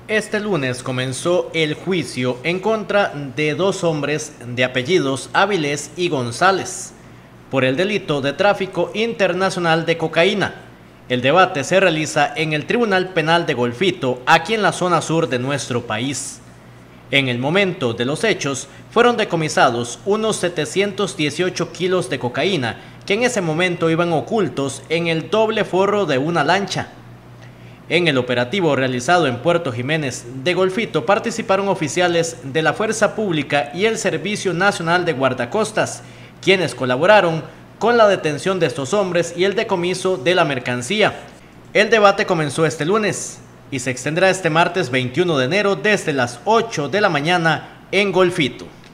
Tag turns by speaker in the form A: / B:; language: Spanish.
A: Este lunes comenzó el juicio en contra de dos hombres de apellidos Áviles y González por el delito de tráfico internacional de cocaína. El debate se realiza en el Tribunal Penal de Golfito, aquí en la zona sur de nuestro país. En el momento de los hechos, fueron decomisados unos 718 kilos de cocaína que en ese momento iban ocultos en el doble forro de una lancha. En el operativo realizado en Puerto Jiménez de Golfito participaron oficiales de la Fuerza Pública y el Servicio Nacional de Guardacostas, quienes colaboraron con la detención de estos hombres y el decomiso de la mercancía. El debate comenzó este lunes y se extenderá este martes 21 de enero desde las 8 de la mañana en Golfito.